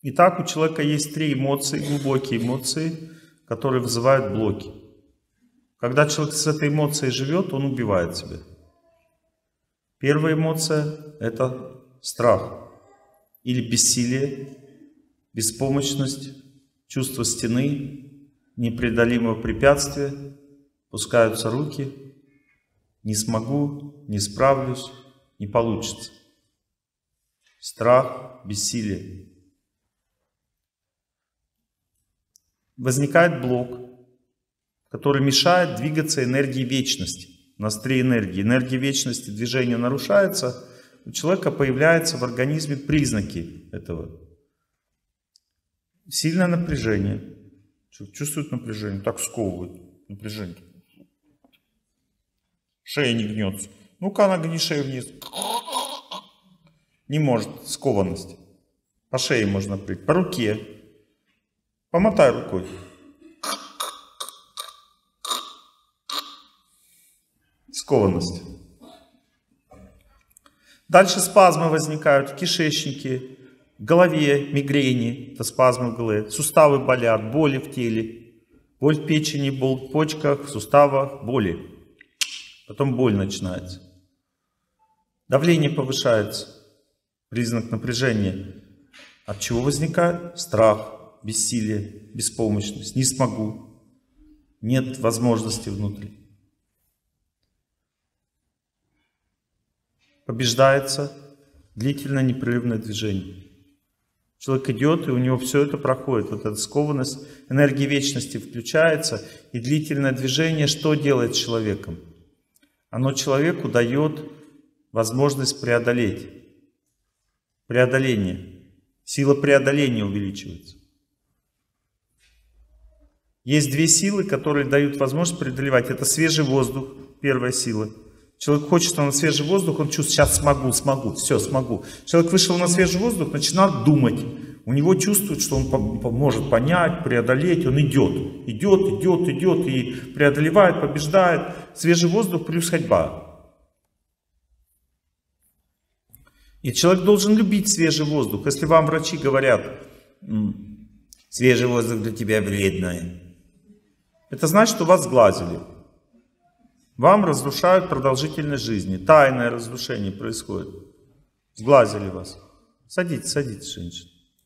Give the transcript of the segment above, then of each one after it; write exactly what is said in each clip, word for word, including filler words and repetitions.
Итак, у человека есть три эмоции, глубокие эмоции, которые вызывают блоки. Когда человек с этой эмоцией живет, он убивает себя. Первая эмоция — это страх или бессилие, беспомощность, чувство стены, непреодолимого препятствия, опускаются руки, не смогу, не справлюсь, не получится. Страх, бессилие. Возникает блок, который мешает двигаться энергии вечности. У нас три энергии. Энергия вечности, движение нарушается, у человека появляются в организме признаки этого. Сильное напряжение. Чувствует напряжение, так сковывает. Напряжение. Шея не гнется. Ну-ка, нагни шею вниз. Не может, скованность. По шее можно прийти, по руке. Помотай рукой. Скованность. Дальше спазмы возникают в кишечнике, в голове, мигрени, это спазмы в голове, суставы болят, боли в теле, боль в печени, боль в почках, в суставах, боли. Потом боль начинается. Давление повышается, признак напряжения. От чего возникает? Страх, бессилие, беспомощность. Не смогу. Нет возможности внутри. Побеждается длительное непрерывное движение. Человек идет, и у него все это проходит. Вот эта скованность, энергия вечности включается. И длительное движение что делает с человеком? Оно человеку дает возможность преодолеть. Преодоление. Сила преодоления увеличивается. Есть две силы, которые дают возможность преодолевать. Это свежий воздух, первая сила. Человек хочет на свежий воздух, он чувствует, сейчас смогу, смогу, все, смогу. Человек вышел на свежий воздух, начинает думать. У него чувствует, что он может понять, преодолеть, он идет. Идет, идет, идет и преодолевает, побеждает. Свежий воздух плюс ходьба. И человек должен любить свежий воздух. Если вам врачи говорят, свежий воздух для тебя вредный, это значит, что вас сглазили. Вам разрушают продолжительность жизни. Тайное разрушение происходит. Сглазили вас. Садитесь, садитесь, женщина.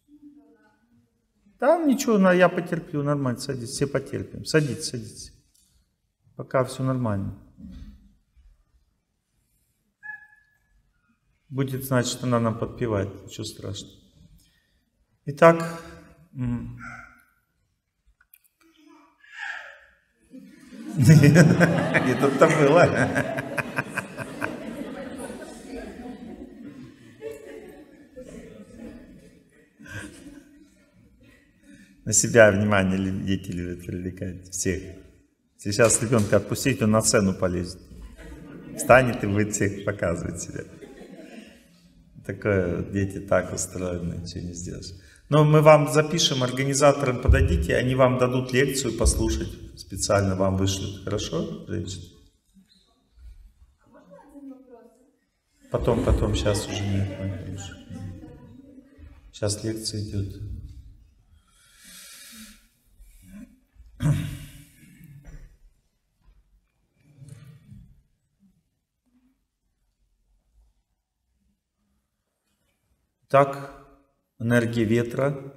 Там ничего, я потерплю, нормально, садитесь, все потерпим. Садитесь, садитесь. Пока все нормально. Будет, значит, она нам подпевает, ничего страшного. Итак, это-то было. На себя внимание дети любят привлекать всех. Сейчас ребенка отпустить, он на сцену полезет. Встанет и будет всех показывать себя. Такое, дети так устроены, ничего не сделаешь. Но мы вам запишем, организаторам подойдите, они вам дадут лекцию послушать, специально вам вышлют. Хорошо, женщина? Потом, потом, сейчас уже нет. Сейчас лекция идет. Так, энергия ветра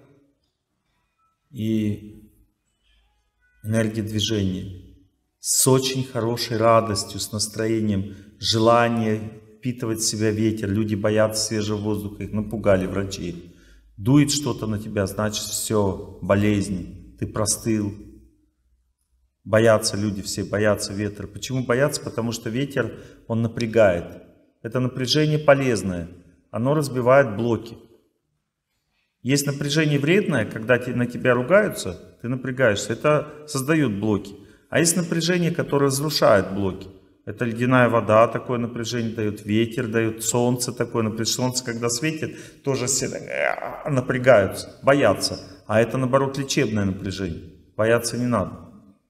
и энергия движения с очень хорошей радостью, с настроением, желание впитывать в себя ветер. Люди боятся свежего воздуха, их напугали врачи. Дует что-то на тебя, значит все, болезнь, ты простыл. Боятся люди все, боятся ветра. Почему боятся? Потому что ветер, он напрягает. Это напряжение полезное. Оно разбивает блоки. Есть напряжение вредное, когда на тебя ругаются, ты напрягаешься. Это создает блоки. А есть напряжение, которое разрушает блоки. Это ледяная вода, такое напряжение дает, ветер дает, солнце такое напряжение. Солнце, когда светит, тоже все напрягаются, боятся. А это, наоборот, лечебное напряжение. Бояться не надо.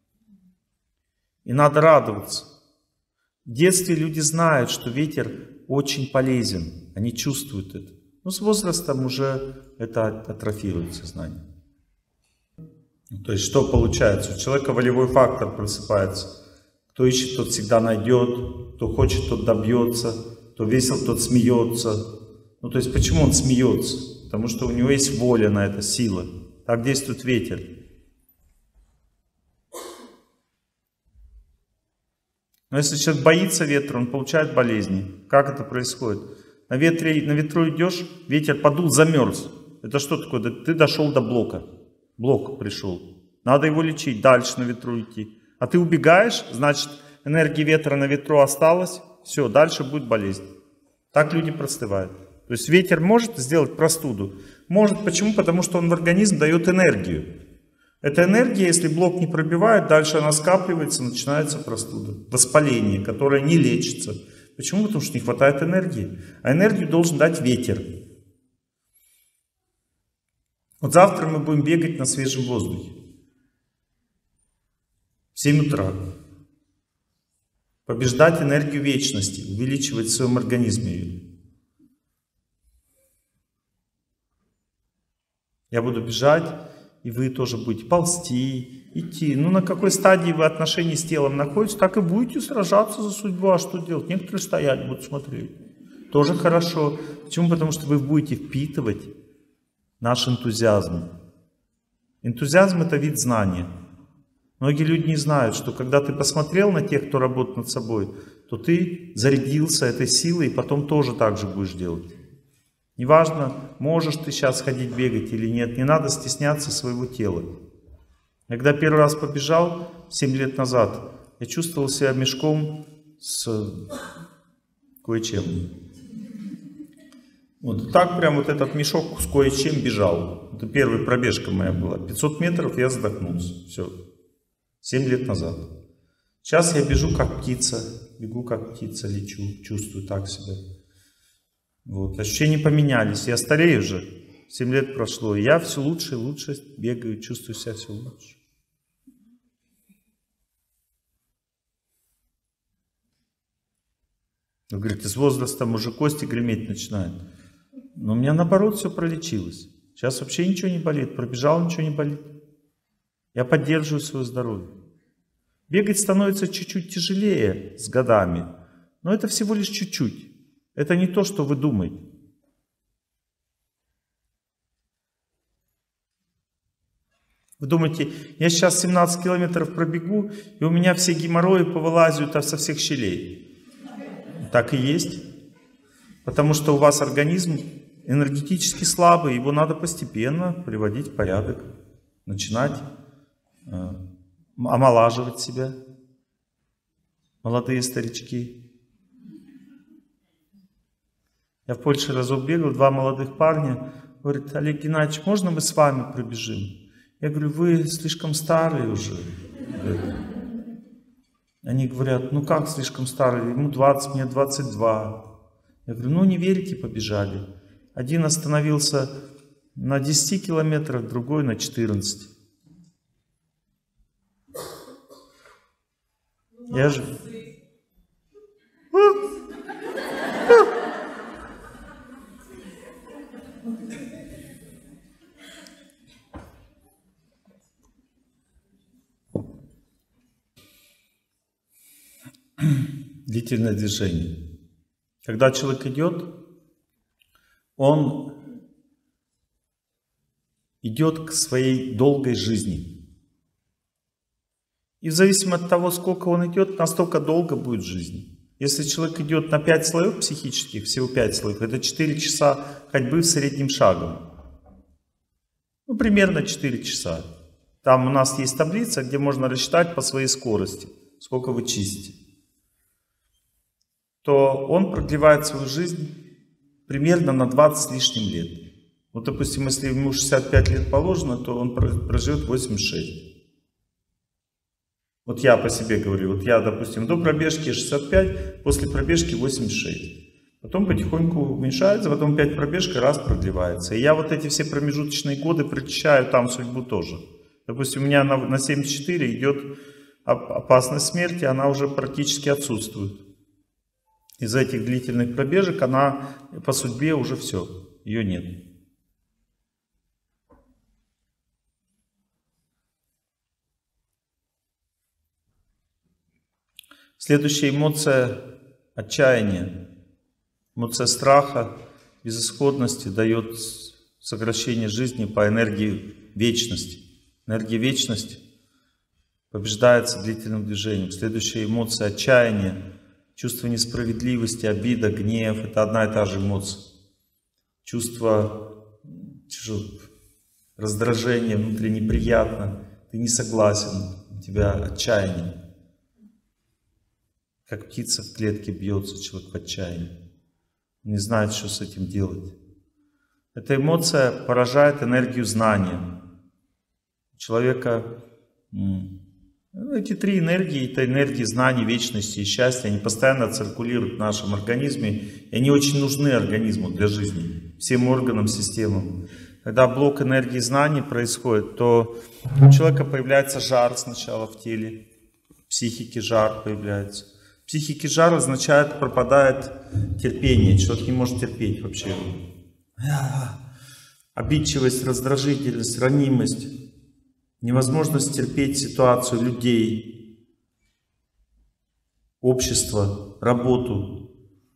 И надо радоваться. В детстве люди знают, что ветер очень полезен. Они чувствуют это. Но с возрастом уже это атрофирует сознание. То есть что получается? У человека волевой фактор просыпается. Кто ищет, тот всегда найдет. Кто хочет, тот добьется. Кто весел, тот смеется. Ну то есть почему он смеется? Потому что у него есть воля на это, сила. Так действует ветер. Но если человек боится ветра, он получает болезни. Как это происходит? На, ветре, на ветру идешь, ветер подул, замерз. Это что такое? Ты дошел до блока. Блок пришел. Надо его лечить, дальше на ветру идти. А ты убегаешь, значит энергия ветра на ветру осталась. Все, дальше будет болезнь. Так люди простывают. То есть ветер может сделать простуду? Может. Почему? Потому что он в организм дает энергию. Эта энергия, если блок не пробивает, дальше она скапливается, начинается простуда. Воспаление, которое не лечится. Почему? Потому что не хватает энергии. А энергию должен дать ветер. Вот завтра мы будем бегать на свежем воздухе. В семь утра. Побеждать энергию вечности, увеличивать в своем организме ее. Я буду бежать, и вы тоже будете ползти, идти. Ну, на какой стадии вы отношений с телом находитесь, так и будете сражаться за судьбу. А что делать? Некоторые стоять будут смотреть. Тоже хорошо. Почему? Потому что вы будете впитывать наш энтузиазм. Энтузиазм — это вид знания. Многие люди не знают, что когда ты посмотрел на тех, кто работает над собой, то ты зарядился этой силой и потом тоже так же будешь делать. Неважно, можешь ты сейчас ходить бегать или нет, не надо стесняться своего тела. Когда первый раз побежал, семь лет назад, я чувствовал себя мешком с кое-чем. Вот так прям вот этот мешок с кое-чем бежал. Это первая пробежка моя была. пятьсот метров я задохнулся. Все. семь лет назад. Сейчас я бежу как птица. Бегу как птица, лечу. Чувствую так себя. Вот. Ощущения поменялись. Я старею уже. семь лет прошло. И я все лучше и лучше бегаю. Чувствую себя все лучше. Вы говорите, с возрастом уже кости греметь начинают. Но у меня наоборот все пролечилось. Сейчас вообще ничего не болит. Пробежал, ничего не болит. Я поддерживаю свое здоровье. Бегать становится чуть-чуть тяжелее с годами. Но это всего лишь чуть-чуть. Это не то, что вы думаете. Вы думаете, я сейчас семнадцать километров пробегу, и у меня все геморрои повылазят со всех щелей. Так и есть. Потому что у вас организм энергетически слабый, его надо постепенно приводить в порядок. Начинать э, омолаживать себя. Молодые старички. Я в Польше разок бегал, два молодых парня. Говорит, Олег Геннадьевич, можно мы с вами пробежим? Я говорю, вы слишком старые уже. Они говорят, ну как слишком старый, ему двадцать, мне двадцать два. Я говорю, ну не верите, побежали. Один остановился на десяти километрах, другой на четырнадцати. Я же... Длительное движение. Когда человек идет, он идет к своей долгой жизни. И в зависимости от того, сколько он идет, настолько долго будет жизнь. Если человек идет на пять слоев психических, всего пять слоев, это четыре часа ходьбы средним шагом. Ну, примерно четыре часа. Там у нас есть таблица, где можно рассчитать по своей скорости, сколько вы чистите. То он продлевает свою жизнь примерно на двадцать с лишним лет. Вот, допустим, если ему шестьдесят пять лет положено, то он проживет восемьдесят шесть. Вот я по себе говорю, вот я, допустим, до пробежки шестьдесят пять, после пробежки восемьдесят шесть. Потом потихоньку уменьшается, потом опять пробежка раз продлевается. И я вот эти все промежуточные годы прочищаю там судьбу тоже. Допустим, у меня на, на семьдесят четыре идет опасность смерти, она уже практически отсутствует. Из-за этих длительных пробежек она по судьбе уже все. ее нет. Следующая эмоция — отчаяние. Эмоция страха, безысходности дает сокращение жизни по энергии вечности. Энергия вечности побеждается длительным движением. Следующая эмоция — отчаяние, чувство несправедливости, обида, гнев — это одна и та же эмоция. Чувство раздражения, внутри неприятно, ты не согласен, у тебя отчаяние. Как птица в клетке бьется, человек в отчаянии. Не знает, что с этим делать. Эта эмоция поражает энергию знания. У человека эти три энергии, это энергии знаний, вечности и счастья, они постоянно циркулируют в нашем организме, и они очень нужны организму для жизни, всем органам, системам. Когда блок энергии знаний происходит, то у человека появляется жар сначала в теле, в психике жар появляется. В психике жар означает, пропадает терпение, человек не может терпеть вообще. Обидчивость, раздражительность, ранимость, невозможность терпеть ситуацию людей, общество, работу,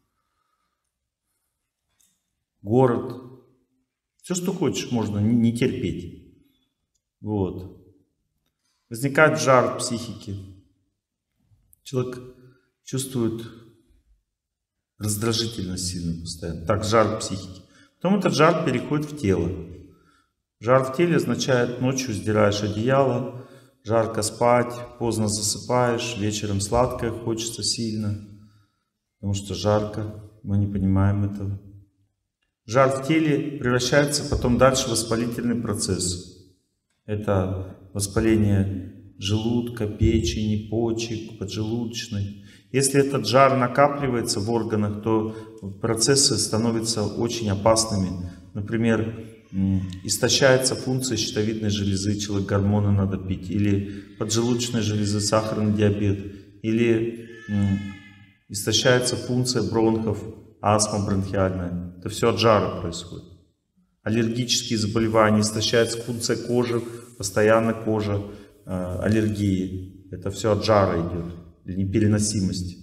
город. Все, что хочешь, можно не терпеть. Вот. Возникает жар в психике. Человек чувствует раздражительность сильно постоянно. Так, жар в психике. Потом этот жар переходит в тело. Жар в теле означает, ночью сдираешь одеяло, жарко спать, поздно засыпаешь, вечером сладкое хочется сильно, потому что жарко, мы не понимаем этого. Жар в теле превращается потом дальше в воспалительный процесс. Это воспаление желудка, печени, почек, поджелудочной. Если этот жар накапливается в органах, то процессы становятся очень опасными. Например, истощается функция щитовидной железы, человек гормоны надо пить, или поджелудочной железы, сахарный диабет, или истощается функция бронхов, астма бронхиальная. Это все от жара происходит. Аллергические заболевания, истощается функция кожи, постоянно кожа, аллергии. Это все от жара идет, или непереносимости.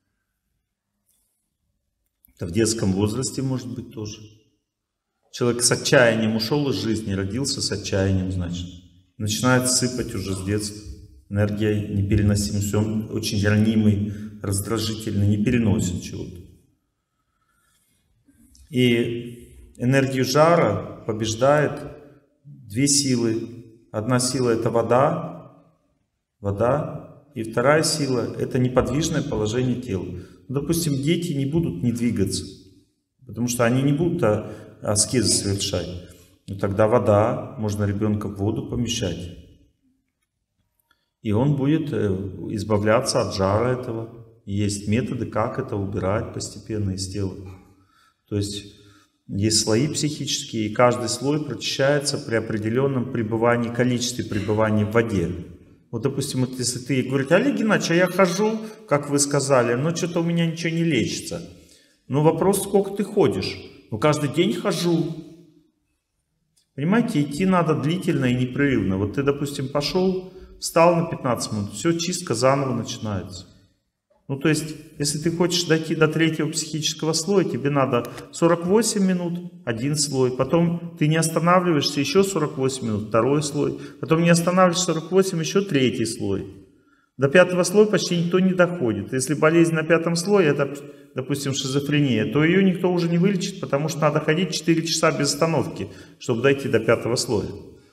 Это в детском возрасте может быть тоже. Человек с отчаянием ушел из жизни, родился с отчаянием, значит. Начинает сыпать уже с детства. Энергия непереносимости. Он очень ранимый, раздражительный, не переносит чего-то. И энергию жара побеждает две силы. Одна сила — это вода, вода, и вторая сила — это неподвижное положение тела. Допустим, дети не будут не двигаться, потому что они не будут аскезы совершать. Но тогда вода, можно ребенка в воду помещать. И он будет избавляться от жара этого. Есть методы, как это убирать постепенно из тела. То есть есть слои психические, и каждый слой прочищается при определенном пребывании, количестве пребывания в воде. Вот, допустим, вот если ты говоришь: Олег Геннадьевич, а я хожу, как вы сказали, но что-то у меня ничего не лечится. Ну вопрос, сколько ты ходишь? Ну каждый день хожу. Понимаете, идти надо длительно и непрерывно. Вот ты, допустим, пошел, встал на пятнадцать минут, все, чистка заново начинается. Ну, то есть, если ты хочешь дойти до третьего психического слоя, тебе надо сорок восемь минут, один слой. Потом ты не останавливаешься, еще сорок восемь минут, второй слой. Потом не останавливаешься, сорок восемь, еще третий слой. До пятого слоя почти никто не доходит. Если болезнь на пятом слое, это, допустим, шизофрения, то ее никто уже не вылечит, потому что надо ходить четыре часа без остановки, чтобы дойти до пятого слоя.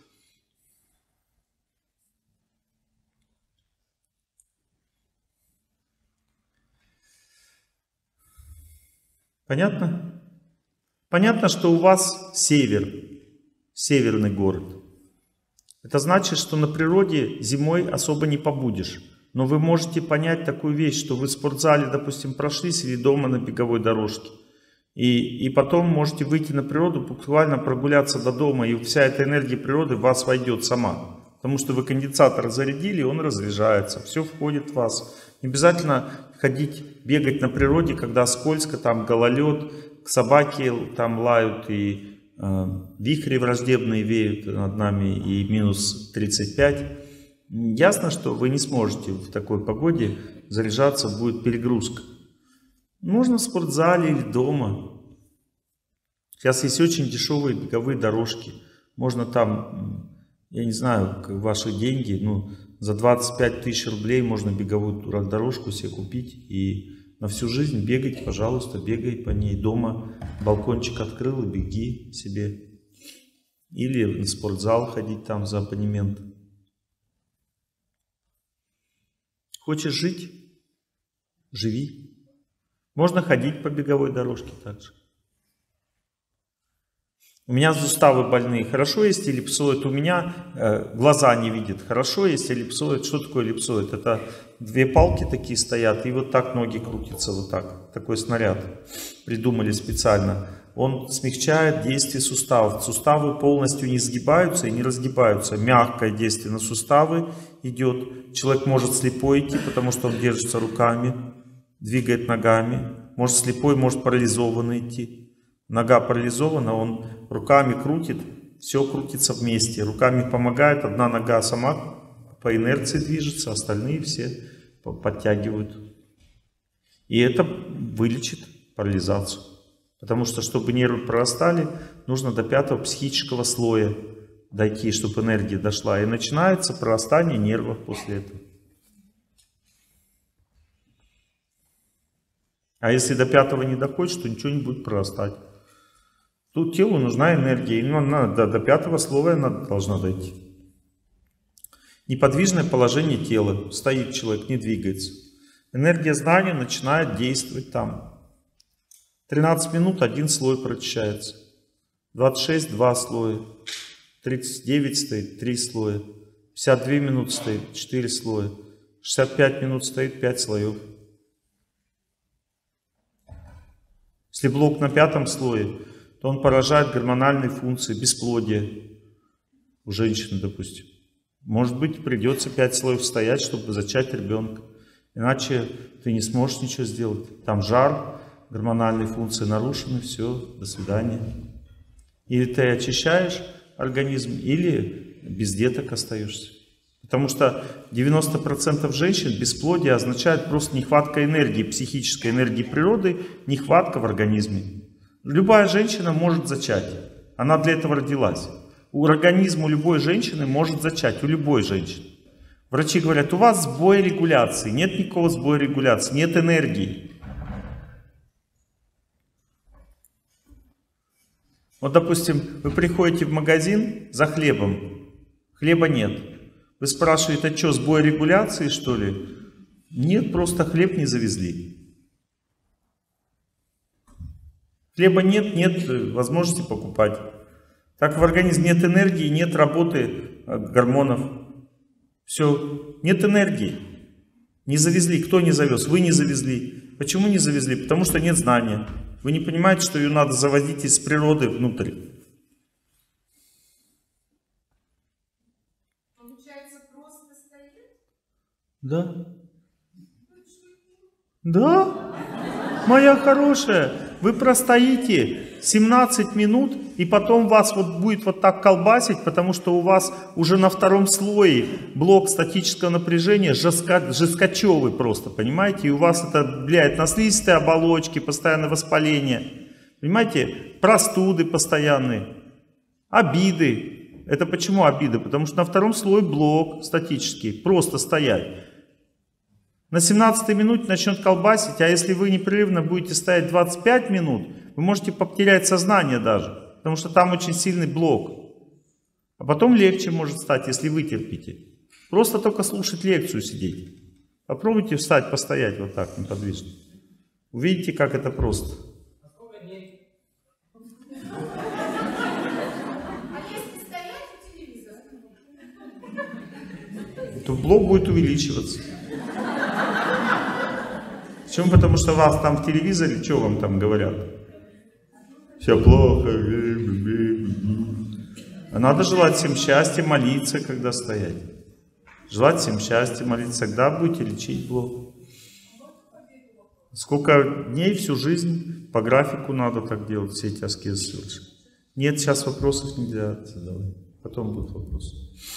Понятно? Понятно, что у вас север, северный город. Это значит, что на природе зимой особо не побудешь. Но вы можете понять такую вещь, что вы в спортзале, допустим, прошлись или дома на беговой дорожке. И, и потом можете выйти на природу, буквально прогуляться до дома, и вся эта энергия природы в вас войдет сама. Потому что вы конденсатор зарядили, он разряжается, все входит в вас. Не обязательно ходить, бегать на природе, когда скользко, там гололед. собаки там лают, и э, вихри враждебные веют над нами, и минус тридцать пять. Ясно, что вы не сможете в такой погоде заряжаться, будет перегрузка. Можно в спортзале или дома. Сейчас есть очень дешевые беговые дорожки. Можно там, я не знаю, ваши деньги, ну, за двадцать пять тысяч рублей можно беговую дорожку себе купить и на всю жизнь бегать, пожалуйста, бегай по ней дома. Балкончик открыл и беги себе. Или в спортзал ходить там за абонемент. Хочешь жить? Живи. Можно ходить по беговой дорожке также. У меня суставы больные. Хорошо, если эллипсоид. У меня э, глаза не видят. Хорошо, если эллипсоид. Что такое эллипсоид? Это две палки такие стоят, и вот так ноги крутятся, вот так. Такой снаряд придумали специально. Он смягчает действие суставов. Суставы полностью не сгибаются и не разгибаются. Мягкое действие на суставы идет. Человек может слепой идти, потому что он держится руками, двигает ногами. Может слепой, может парализованный идти. Нога парализована, он руками крутит, все крутится вместе. Руками помогает, одна нога сама по инерции движется, остальные все подтягивают. И это вылечит парализацию. Потому что, чтобы нервы прорастали, нужно до пятого психического слоя дойти, чтобы энергия дошла. И начинается прорастание нервов после этого. А если до пятого не доходишь, то ничего не будет прорастать. Тут телу нужна энергия, и надо, до пятого слоя она должна дойти. Неподвижное положение тела. Стоит человек, не двигается. Энергия знания начинает действовать там. тринадцать минут один слой прочищается. двадцать шесть два слоя. тридцать девять стоит три слоя. пятьдесят две минуты стоит четыре слоя. шестьдесят пять минут стоит пять слоев. Если блок на пятом слое, то он поражает гормональные функции, бесплодие у женщины, допустим. Может быть, придется пять слоев стоять, чтобы зачать ребенка. Иначе ты не сможешь ничего сделать. Там жар, гормональные функции нарушены, все, до свидания. Или ты очищаешь организм, или без деток остаешься. Потому что девяносто процентов женщин бесплодие означает просто нехватка энергии, психической энергии природы, нехватка в организме. Любая женщина может зачать. Она для этого родилась. У организма любой женщины может зачать. У любой женщины. Врачи говорят, у вас сбой регуляции. Нет никакого сбоя регуляции. Нет энергии. Вот, допустим, вы приходите в магазин за хлебом. Хлеба нет. Вы спрашиваете, а что, сбой регуляции, что ли? Нет, просто хлеб не завезли. Хлеба нет, нет возможности покупать. Так в организме нет энергии, нет работы гормонов. Все, нет энергии. Не завезли. Кто не завез? Вы не завезли. Почему не завезли? Потому что нет знания. Вы не понимаете, что ее надо заводить из природы внутрь. Получается, просто стоит? Да. Да? Моя хорошая, вы простоите семнадцать минут, и потом вас вот будет вот так колбасить, потому что у вас уже на втором слое блок статического напряжения жестко, жесткачевый просто, понимаете? И у вас это влияет на слизистые оболочки, постоянное воспаление, понимаете? Простуды постоянные, обиды. Это почему обиды? Потому что на втором слое блок статический, просто стоять. На семнадцатой минуте начнет колбасить, а если вы непрерывно будете стоять двадцать пять минут, вы можете потерять сознание даже, потому что там очень сильный блок. А потом легче может стать, если вы терпите. Просто только слушать лекцию сидеть. Попробуйте встать, постоять вот так неподвижно. Увидите, как это просто. А если стоять у телевизора? То блок будет увеличиваться. Почему? Потому что вас там в телевизоре, что вам там говорят? Все плохо. А надо желать всем счастья, молиться, когда стоять. Желать всем счастья, молиться, тогда будете лечить блок. Сколько дней, всю жизнь, по графику надо так делать, все эти аскезы совершать. Нет, сейчас вопросов нельзя задавать. Потом будут вопросы.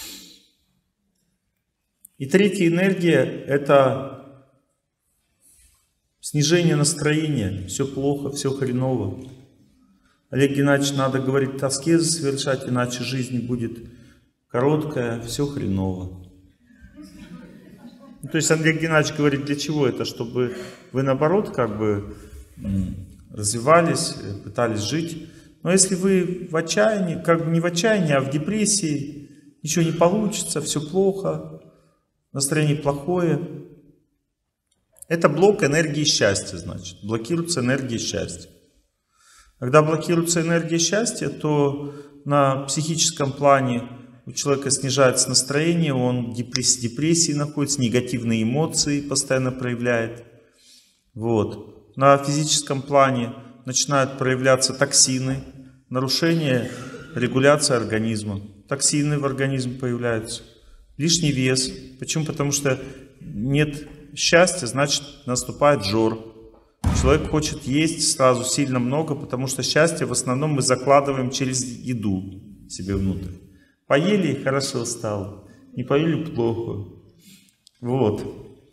И третья энергия — это снижение настроения. Все плохо, все хреново. Олег Геннадьевич, надо, говорит, аскезы совершать, иначе жизнь будет короткая, все хреново. То есть Олег Геннадьевич говорит, для чего это? Чтобы вы, наоборот, как бы развивались, пытались жить. Но если вы в отчаянии, как бы не в отчаянии, а в депрессии, ничего не получится, все плохо, настроение плохое. Это блок энергии счастья, значит. Блокируется энергия счастья. Когда блокируется энергия счастья, то на психическом плане у человека снижается настроение, он в депрессии, депрессии находится, негативные эмоции постоянно проявляет. Вот. На физическом плане начинают проявляться токсины, нарушение регуляции организма. Токсины в организме появляются, лишний вес. Почему? Потому что нет счастья, значит наступает жор. Человек хочет есть сразу сильно много, потому что счастье в основном мы закладываем через еду себе внутрь. Поели — хорошо стало, не поели — плохо. Вот.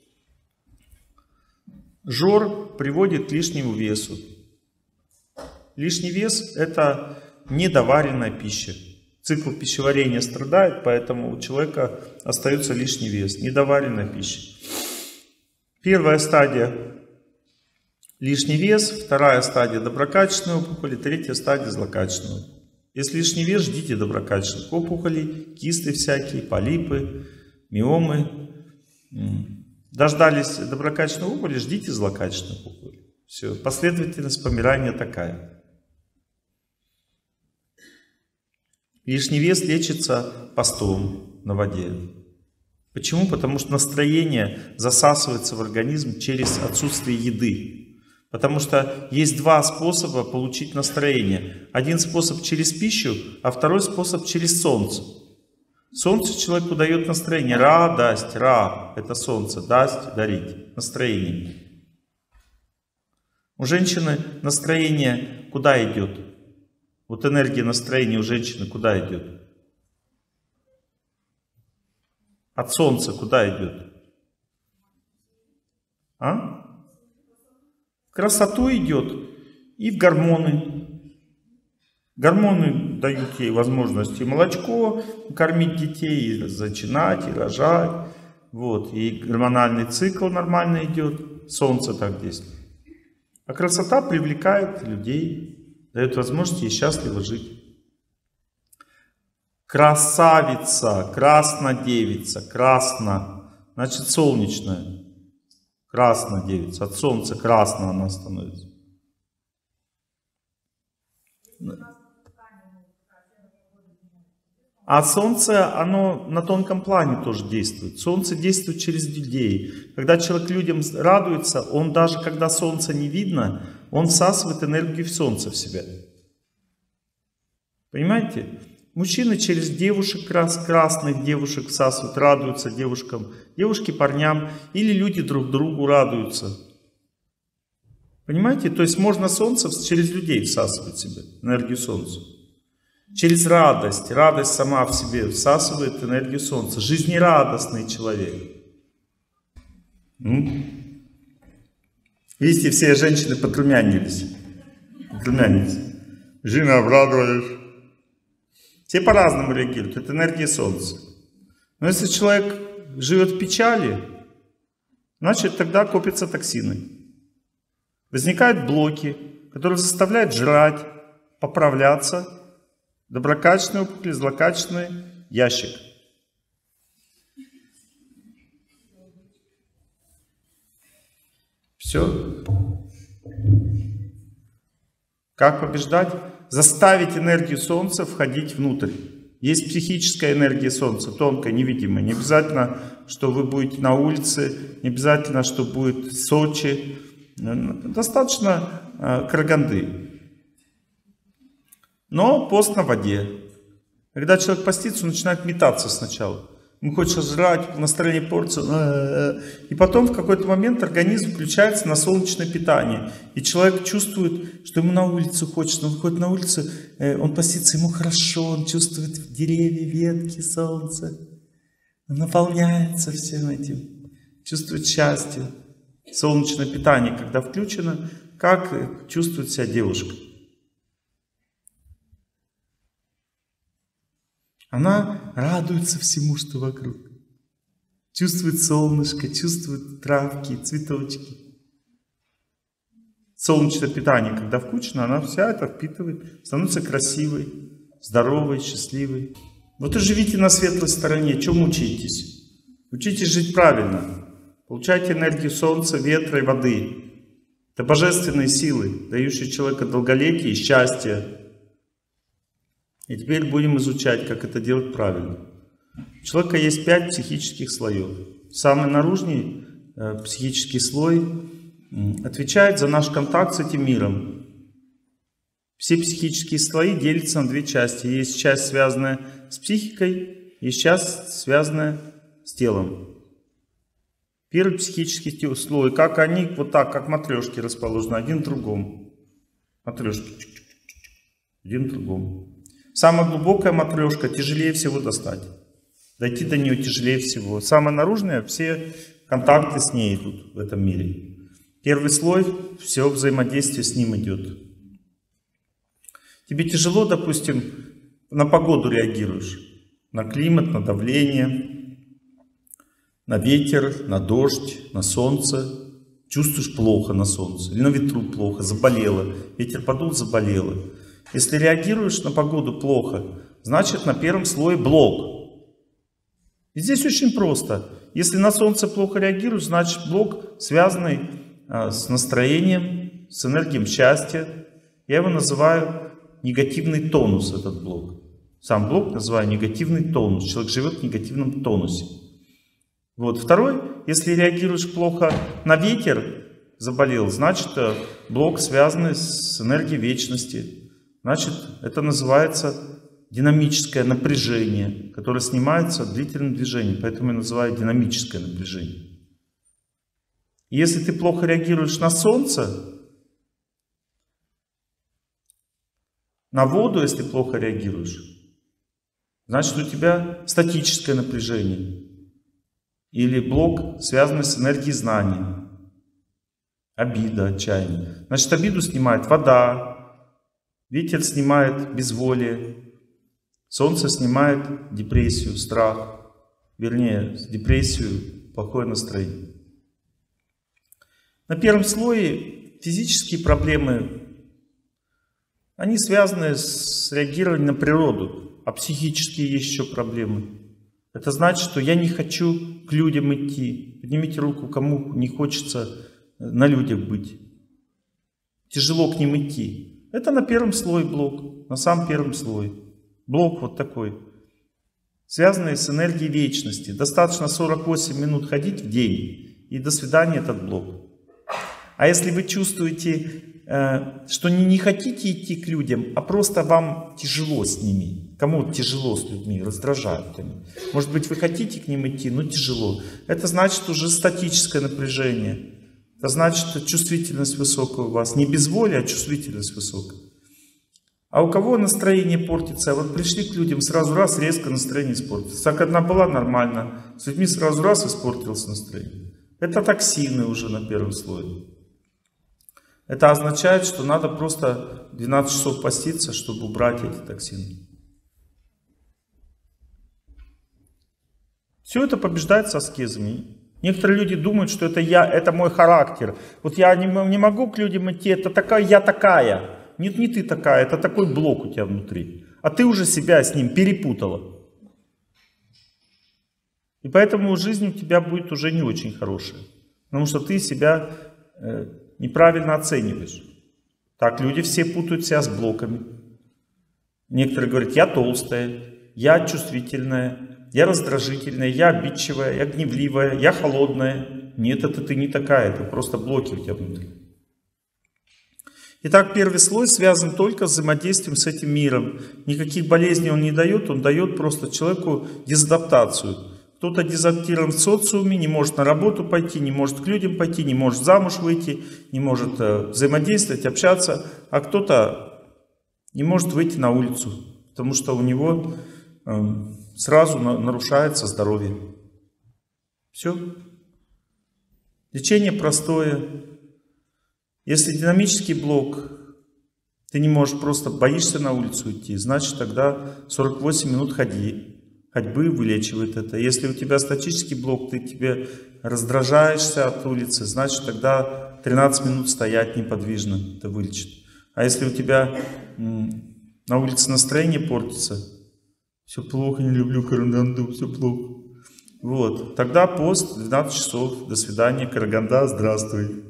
Жор приводит к лишнему весу. Лишний вес — это недоваренная пища. Цикл пищеварения страдает, поэтому у человека остается лишний вес. Недоваренная пища. Первая стадия — лишний вес, вторая стадия — доброкачественные опухоли, третья стадия — злокачественные. Если лишний вес, ждите доброкачественных опухолей, кисты всякие, полипы, миомы. Дождались доброкачественной опухоли, ждите злокачественных опухолей. Все, последовательность помирания такая. Лишний вес лечится постом на воде. Почему? Потому что настроение засасывается в организм через отсутствие еды. Потому что есть два способа получить настроение. Один способ через пищу, а второй способ через солнце. Солнце человеку дает настроение. Ра, дасть, ра. Это солнце. Дасть, дарить. Настроение. У женщины настроение куда идет? Вот энергия настроения у женщины куда идет? От солнца куда идет? А? В красоту идет и в гормоны. Гормоны дают ей возможность и молочко кормить детей, и зачинать, и рожать. Вот. И гормональный цикл нормально идет. Солнце так действует. А красота привлекает людей, дает возможность ей счастливо жить. Красавица, краснодевица, красно, значит солнечная. Красная девица, от солнца красная она становится. А солнце, оно на тонком плане тоже действует. Солнце действует через людей. Когда человек людям радуется, он даже когда солнца не видно, он всасывает энергию в солнце в себя. Понимаете? Мужчины через девушек, крас, красных девушек всасывают, радуются девушкам, девушки парням, или люди друг другу радуются. Понимаете? То есть можно солнце через людей всасывать в себя, энергию солнца. Через радость. Радость сама в себе всасывает энергию солнца. Жизнерадостный человек. М? Видите, все женщины подрумянились. Подрумянились. Жена, обрадовались. Все по-разному реагируют. Это энергия солнца. Но если человек живет в печали, значит тогда копятся токсины. Возникают блоки, которые заставляют жрать, поправляться. Доброкачественный опухоль, злокачественный ящик. Все. Как побеждать? Заставить энергию солнца входить внутрь. Есть психическая энергия солнца, тонкая, невидимая. Не обязательно, что вы будете на улице, не обязательно, что будет Сочи. Достаточно э, Караганды. Но пост на воде. Когда человек постится, он начинает метаться сначала. ему хочется жрать, настроение портится. И потом в какой-то момент организм включается на солнечное питание. И человек чувствует, что ему на улицу хочется. Он выходит на улицу, он постится, ему хорошо, он чувствует деревья, ветки, солнце. Он наполняется всем этим, чувствует счастье. Солнечное питание, когда включено, как чувствует себя девушка? Она радуется всему, что вокруг. Чувствует солнышко, чувствует травки, цветочки. Солнечное питание, когда включено, она вся это впитывает, становится красивой, здоровой, счастливой. Вот и живите на светлой стороне, чем мучаетесь? Учитесь жить правильно. Получайте энергию солнца, ветра и воды. Это божественные силы, дающие человеку долголетие и счастье. И теперь будем изучать, как это делать правильно. У человека есть пять психических слоев. Самый наружный э, психический слой э, отвечает за наш контакт с этим миром. Все психические слои делятся на две части. Есть часть, связанная с психикой, есть часть, связанная с телом. Первый психический слой, как они, вот так, как матрешки расположены, один в другом. Матрешки. Один в другом. Самая глубокая матрешка тяжелее всего достать. Дойти до нее тяжелее всего. Самая наружная, все контакты с ней идут в этом мире. Первый слой, все взаимодействие с ним идет. Тебе тяжело, допустим, на погоду реагируешь. На климат, на давление, на ветер, на дождь, на солнце. Чувствуешь плохо на солнце. Или на ветру плохо, заболело. Ветер подул, заболело. Если реагируешь на погоду плохо, значит на первом слое блок. И здесь очень просто. Если на солнце плохо реагируешь, значит блок, связанный а, с настроением, с энергией счастья. Я его называю негативный тонус, этот блок. Сам блок называю негативный тонус. Человек живет в негативном тонусе. Вот. Второй, если реагируешь плохо на ветер, заболел, значит блок, связанный с энергией вечности. Значит, это называется динамическое напряжение, которое снимается длительным движением. Поэтому я называю динамическое напряжение. Если ты плохо реагируешь на солнце, на воду, если плохо реагируешь, значит у тебя статическое напряжение. Или блок, связанный с энергией знания. Обида, отчаяние. Значит, обиду снимает вода. Ветер снимает безволие, солнце снимает депрессию, страх, вернее, депрессию, плохое настроение. На первом слое физические проблемы, они связаны с реагированием на природу, а психические есть еще проблемы. Это значит, что я не хочу к людям идти. Поднимите руку, кому не хочется на людях быть. Тяжело к ним идти. Это на первом слое блок, на самом первом слое. Блок вот такой, связанный с энергией вечности. Достаточно сорок восемь минут ходить в день, и до свидания этот блок. А если вы чувствуете, что не хотите идти к людям, а просто вам тяжело с ними, кому тяжело с людьми, раздражают они. Может быть, вы хотите к ним идти, но тяжело. Это значит уже статическое напряжение. Это значит, чувствительность высокая у вас. Не безволие, а чувствительность высокая. А у кого настроение портится? Вот пришли к людям, сразу раз резко настроение испортилось. Так одна была нормально, с людьми сразу раз испортилось настроение. Это токсины уже на первом слое. Это означает, что надо просто двенадцать часов поститься, чтобы убрать эти токсины. Все это побеждается аскезами. Некоторые люди думают, что это я, это мой характер. Вот я не, не могу к людям идти, это такая, я такая. Нет, не ты такая, это такой блок у тебя внутри. А ты уже себя с ним перепутала. И поэтому жизнь у тебя будет уже не очень хорошая. Потому что ты себя э, неправильно оцениваешь. Так люди все путают себя с блоками. Некоторые говорят, я толстая, я чувствительная. Я раздражительная, я обидчивая, я гневливая, я холодная. Нет, это ты не такая, это просто блоки у тебя внутри. Итак, первый слой связан только с взаимодействием с этим миром. Никаких болезней он не дает, он дает просто человеку дезадаптацию. Кто-то дезадаптирован в социуме, не может на работу пойти, не может к людям пойти, не может замуж выйти, не может э, взаимодействовать, общаться, а кто-то не может выйти на улицу, потому что у него э, сразу на, нарушается здоровье. Все. Лечение простое. Если динамический блок, ты не можешь, просто боишься на улицу идти, значит тогда сорок восемь минут ходи. Ходьбы вылечивает это. Если у тебя статический блок, ты тебе раздражаешься от улицы, значит тогда тринадцать минут стоять неподвижно, это вылечит. А если у тебя на улице настроение портится, все плохо, не люблю Караганду, все плохо. Вот, тогда пост двенадцать часов, до свидания, Караганда, здравствуй.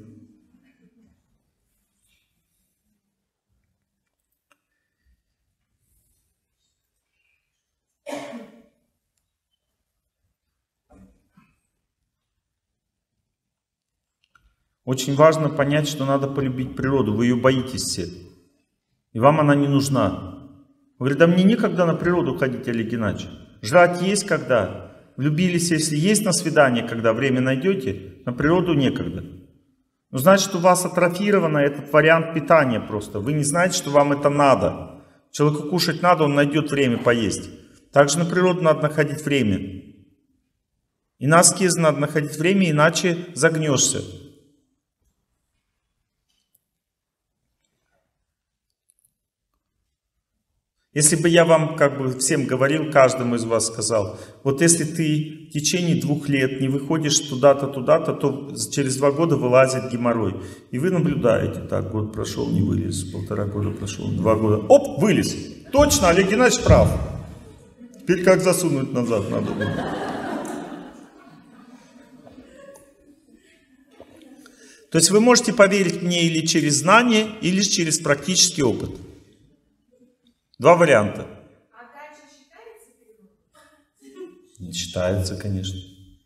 Очень важно понять, что надо полюбить природу. Вы ее боитесь все. И вам она не нужна. Вы говорите, да мне некогда на природу ходить, Олег Геннадьевич. Жрать есть когда. Влюбились, если есть на свидание, когда время найдете, на природу некогда. Ну, значит, у вас атрофирован этот вариант питания просто. Вы не знаете, что вам это надо. Человеку кушать надо, он найдет время поесть. Также на природу надо находить время. И на аскез надо находить время, иначе загнешься. Если бы я вам, как бы всем говорил, каждому из вас сказал, вот если ты в течение двух лет не выходишь туда-то, туда-то, то через два года вылазит геморрой. И вы наблюдаете, так, год прошел, не вылез, полтора года прошел, два года, оп, вылез. Точно, Олег Геннадьевич прав. Теперь как засунуть назад надо было. То есть вы можете поверить мне или через знание, или через практический опыт. Два варианта. А дача считается природа? Не считается, конечно.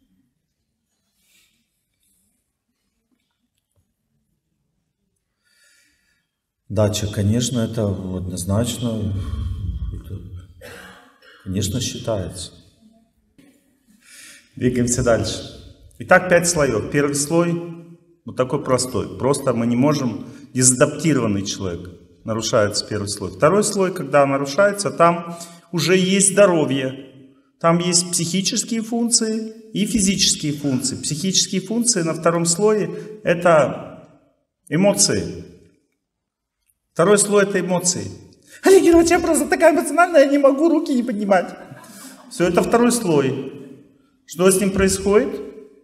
Дача, конечно, это однозначно, это, конечно, считается. Двигаемся дальше. Итак, пять слоев. Первый слой, вот такой простой. Просто мы не можем, дезадаптированный человек. Нарушается первый слой. Второй слой, когда нарушается, там уже есть здоровье. Там есть психические функции и физические функции. Психические функции на втором слое — это эмоции. Второй слой — это эмоции. Олег Геннадьевич, я просто такая эмоциональная, я не могу руки не поднимать. Все, это второй слой. Что с ним происходит?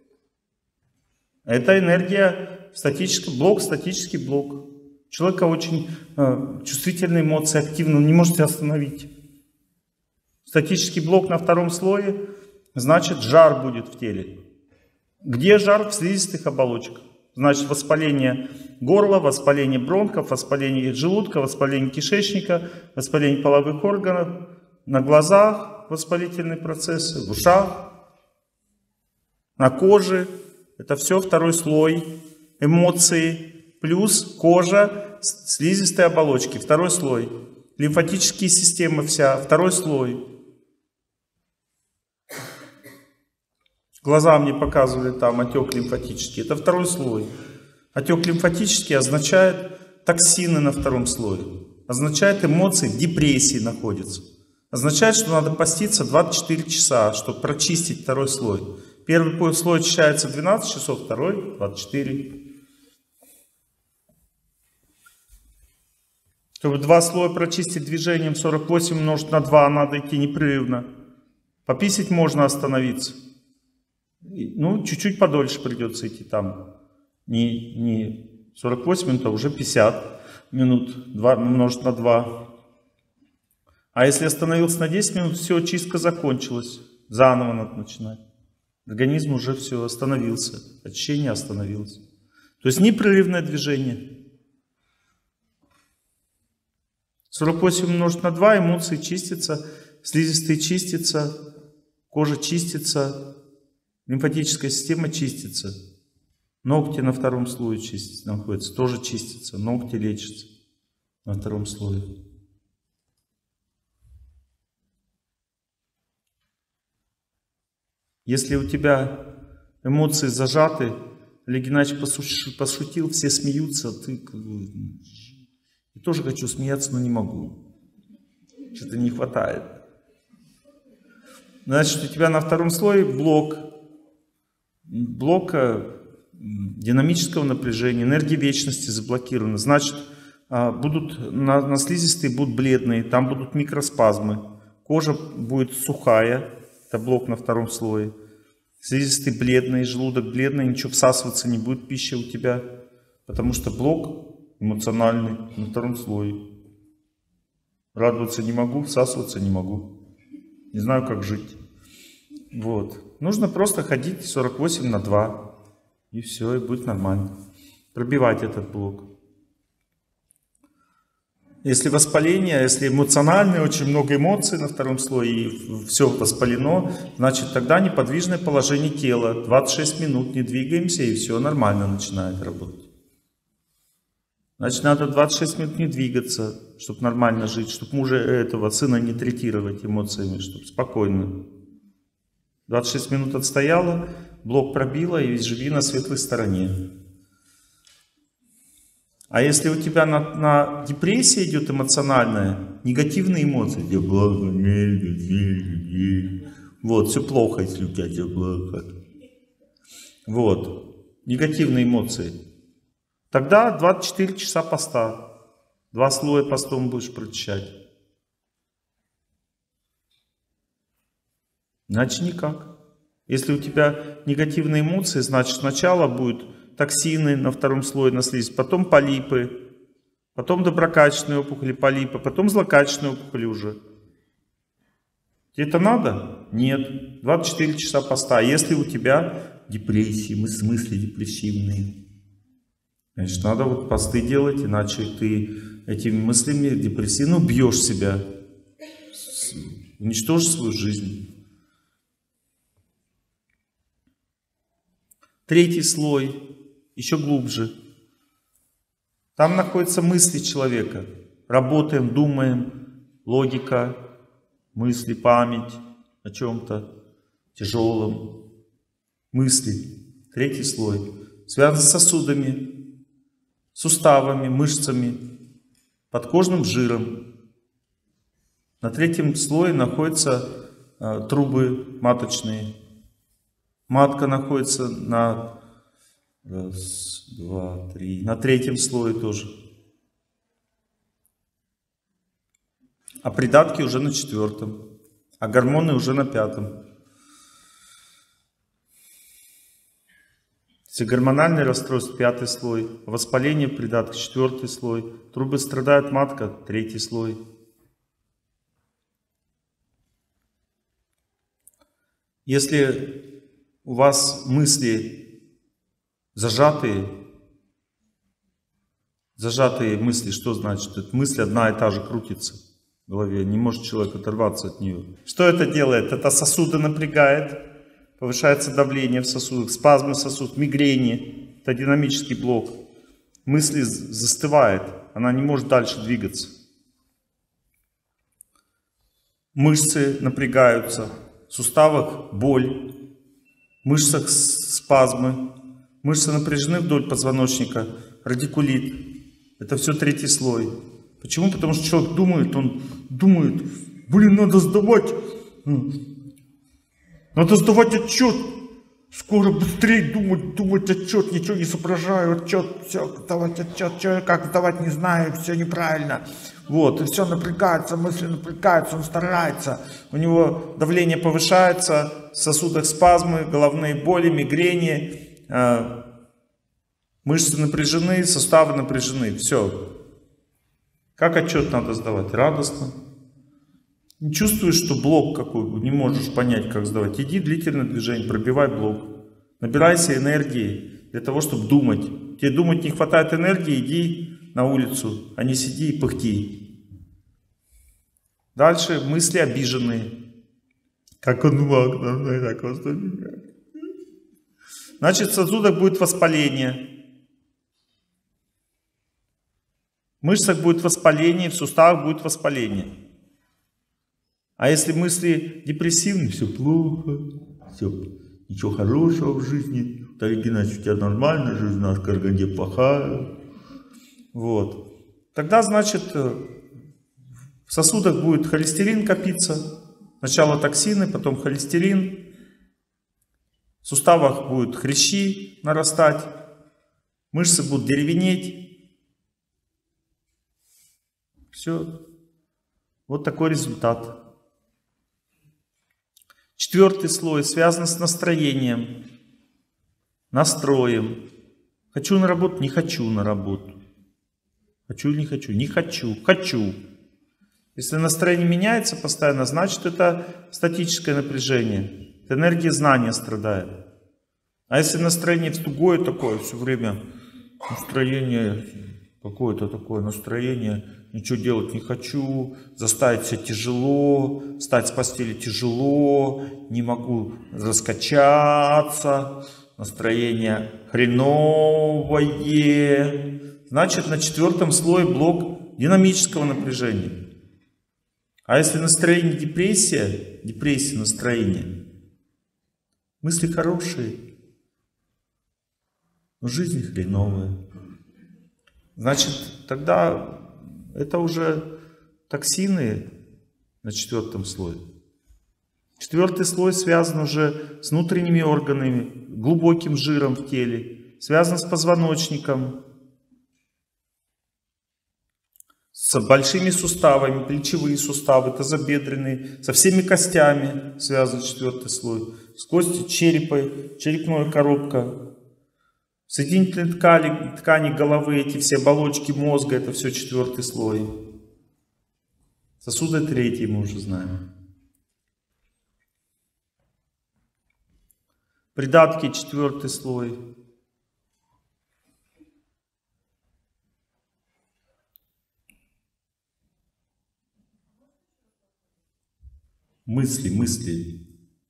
Это энергия, статический блок, статический блок. У человека очень э, чувствительные эмоции, активны, он не может себя остановить. Статический блок на втором слое, значит, жар будет в теле. Где жар? В слизистых оболочках. Значит, воспаление горла, воспаление бронхов, воспаление желудка, воспаление кишечника, воспаление половых органов, на глазах воспалительные процессы, в ушах, на коже. Это все второй слой. Эмоции. Плюс кожа, слизистые оболочки, второй слой. Лимфатические системы вся, второй слой. Глаза мне показывали там отек лимфатический, это второй слой. Отек лимфатический означает токсины на втором слое. Означает эмоции в депрессии находятся. Означает, что надо поститься двадцать четыре часа, чтобы прочистить второй слой. Первый слой очищается двенадцать часов, второй двадцать четыре. Чтобы два слоя прочистить движением, сорок восемь умножить на два, надо идти непрерывно. Пописать можно остановиться. Ну, чуть-чуть подольше придется идти там. Не, не сорок восемь минут, а уже пятьдесят минут. два умножить на два. А если остановился на десять минут, все, чистка закончилась. Заново надо начинать. Организм уже все, остановился. Очищение остановилось. То есть непрерывное движение. сорок восемь умножить на два, эмоции чистятся, слизистые чистятся, кожа чистится, лимфатическая система чистится. Ногти на втором слое чистятся, находятся, тоже чистятся, ногти лечатся на втором слое. Если у тебя эмоции зажаты, Олег Геннадьевич пошутил, все смеются, ты... Я тоже хочу смеяться, но не могу. Что-то не хватает. Значит, у тебя на втором слое блок. Блок динамического напряжения, энергии вечности заблокирована. Значит, будут на, на слизистые будут бледные, там будут микроспазмы. Кожа будет сухая, это блок на втором слое. Слизистый бледный, желудок бледный, ничего всасываться не будет пища у тебя, потому что блок эмоциональный на втором слое. Радоваться не могу, всасываться не могу. Не знаю, как жить. Вот. Нужно просто ходить сорок восемь на два. И все, и будет нормально. Пробивать этот блок. Если воспаление, если эмоциональное, очень много эмоций на втором слое, и все воспалено, значит тогда неподвижное положение тела. двадцать шесть минут не двигаемся, и все нормально начинает работать. Значит, надо двадцать шесть минут не двигаться, чтобы нормально жить, чтобы мужа этого сына не третировать эмоциями, чтобы спокойно. двадцать шесть минут отстояла, блок пробила, и живи на светлой стороне. А если у тебя на, на депрессии идет эмоциональная, негативные эмоции, тебе плохо, вот, все плохо, если у тебя тебе плохо. Вот, негативные эмоции. Тогда двадцать четыре часа поста. Два слоя постом будешь прочищать. Иначе никак. Если у тебя негативные эмоции, значит сначала будут токсины на втором слое на слизь, потом полипы, потом доброкачественные опухоли, полипы, потом злокачественные опухоли уже. Тебе это надо? Нет. двадцать четыре часа поста. А если у тебя депрессии, мысли депрессивные, значит, надо вот посты делать, иначе ты этими мыслями депрессивно убьешь себя, уничтожишь свою жизнь. Третий слой, еще глубже. Там находятся мысли человека. Работаем, думаем, логика, мысли, память о чем-то тяжелом. Мысли. Третий слой. Связан с сосудами, суставами, мышцами, подкожным жиром. На третьем слое находятся э, трубы маточные. Матка находится на, раз, два, три, на третьем слое тоже. А придатки уже на четвертом. А гормоны уже на пятом. Если гормональный расстройство, пятый слой. Воспаление придатка, четвертый слой. Трубы страдает матка, третий слой. Если у вас мысли зажатые, зажатые мысли, что значит? Это мысль одна и та же крутится в голове, не может человек оторваться от нее. Что это делает? Это сосуды напрягает, повышается давление в сосудах, спазмы сосудов, мигрени, это динамический блок. Мысли застывает, она не может дальше двигаться. Мышцы напрягаются, в суставах боль. В мышцах спазмы, мышцы напряжены вдоль позвоночника, радикулит. Это все третий слой. Почему? Потому что человек думает, он думает, блин, надо сдавать, надо сдавать отчет, скоро быстрее думать, думать отчет, ничего не соображаю, отчет, все, сдавать отчет, что, как сдавать не знаю, все неправильно. Вот, и все напрягается, мысли напрягаются, он старается, у него давление повышается, в сосудах спазмы, головные боли, мигрени, э, мышцы напряжены, суставы напряжены, все. Как отчет надо сдавать? Радостно. Не чувствуешь, что блок какой, не можешь понять, как сдавать. Иди длительное движение, пробивай блок. Набирайся энергии для того, чтобы думать. Тебе думать не хватает энергии, иди на улицу, а не сиди и пыхти. Дальше мысли обиженные. Как он мог на мной так поступить? Значит, в сосудах будет воспаление. В мышцах будет воспаление, в суставах будет воспаление. А если мысли депрессивные, все плохо, все, ничего хорошего в жизни. Виталий Геннадьевич, у тебя нормальная жизнь, у нас в Караганде плохая. Вот. Тогда, значит, в сосудах будет холестерин копиться. Сначала токсины, потом холестерин. В суставах будут хрящи нарастать. Мышцы будут деревенеть. Все. Вот такой результат. Четвертый слой связан с настроением, настроем. Хочу на работу, не хочу на работу. Хочу или не хочу? Не хочу. Хочу. Если настроение меняется постоянно, значит это статическое напряжение. Это энергия знания страдает. А если настроение тугое такое, все время настроение, какое-то такое настроение, ничего делать не хочу, заставить себя тяжело, встать с постели тяжело, не могу раскачаться, настроение хреновое. Значит, на четвертом слое блок динамического напряжения. А если настроение депрессия, депрессия настроения, мысли хорошие, но жизнь хреновая. Значит, тогда это уже токсины на четвертом слое. Четвертый слой связан уже с внутренними органами, глубоким жиром в теле, связан с позвоночником, с большими суставами, плечевые суставы, тазобедренные, со всеми костями связан четвертый слой, с костью черепа, черепная коробка, соединительные ткани, ткани головы, эти все оболочки мозга, это все четвертый слой. Сосуды третий мы уже знаем. Придатки четвертый слой. Мысли, мысли.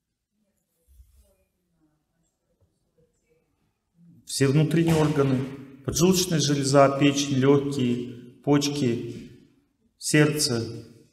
Все внутренние органы. Поджелудочная железа, печень, легкие, почки, сердце.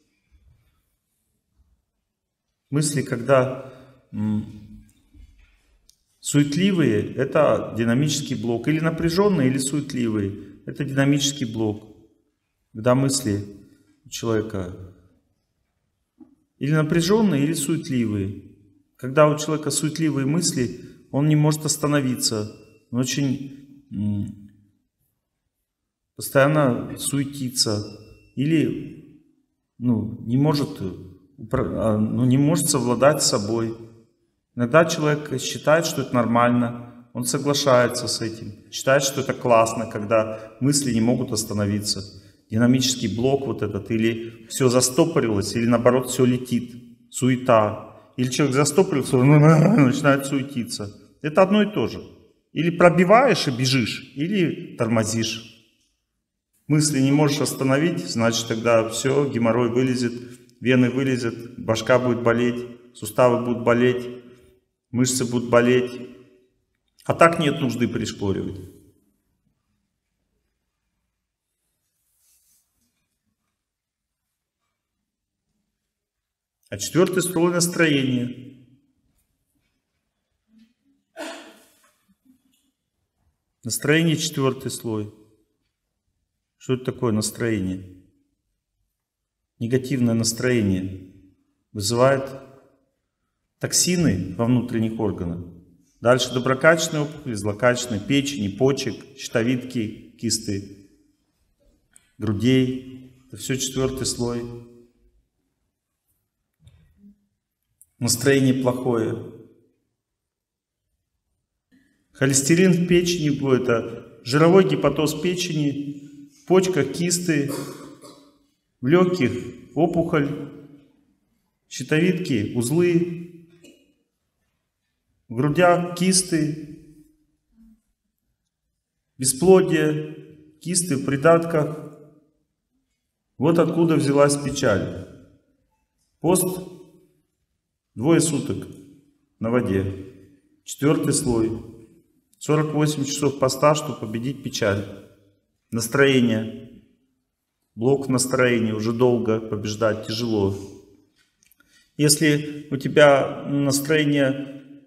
Мысли, когда м, суетливые, это динамический блок. Или напряженные, или суетливые. Это динамический блок. Когда мысли у человека или напряженные, или суетливые. Когда у человека суетливые мысли, он не может остановиться. Он очень м, постоянно суетится. Или ну, не может, ну, не может совладать с собой. Иногда человек считает, что это нормально. Он соглашается с этим. Считает, что это классно, когда мысли не могут остановиться. Динамический блок вот этот, или все застопорилось, или наоборот все летит, суета. Или человек застопорился, начинает суетиться. Это одно и то же. Или пробиваешь и бежишь, или тормозишь. Мысли не можешь остановить, значит тогда все, геморрой вылезет, вены вылезет, башка будет болеть, суставы будут болеть, мышцы будут болеть. А так нет нужды пришпоривать. А четвертый слой настроения. Настроение четвертый слой. Что это такое настроение? Негативное настроение вызывает токсины во внутренних органах. Дальше доброкачественные опухоли, злокачественные, печени, почек, щитовидки, кисты, грудей. Это все четвертый слой. Настроение плохое. Холестерин в печени будет, это жировой гепатоз печени, в почках кисты, в легких опухоль, щитовидки, узлы, в грудях кисты, бесплодие, кисты в придатках. Вот откуда взялась печаль. Пост двое суток на воде. Четвертый слой. сорок восемь часов поста, чтобы победить печаль. Настроение. Блок настроения уже долго побеждать тяжело. Если у тебя настроение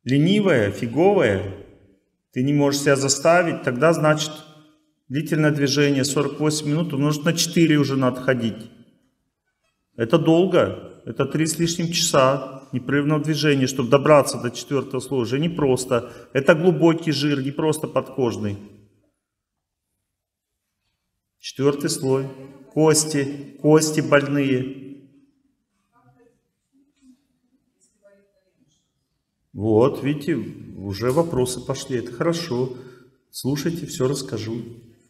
ленивая, фиговая, ты не можешь себя заставить, тогда значит длительное движение сорок восемь минут умножить на четыре уже надо ходить. Это долго, это три с лишним часа непрерывного движения, чтобы добраться до четвертого слоя. Уже непросто. Это глубокий жир, не просто подкожный. Четвертый слой. Кости, кости больные. Вот, видите, уже вопросы пошли. Это хорошо. Слушайте, все расскажу.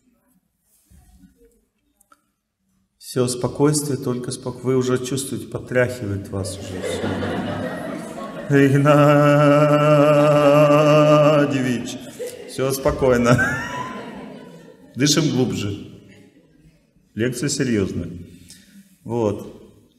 Все, спокойствие, только спокойствие. Вы уже чувствуете, потряхивает вас уже все. Игнатьевич. Все спокойно. Дышим глубже. Лекция серьезная. Вот.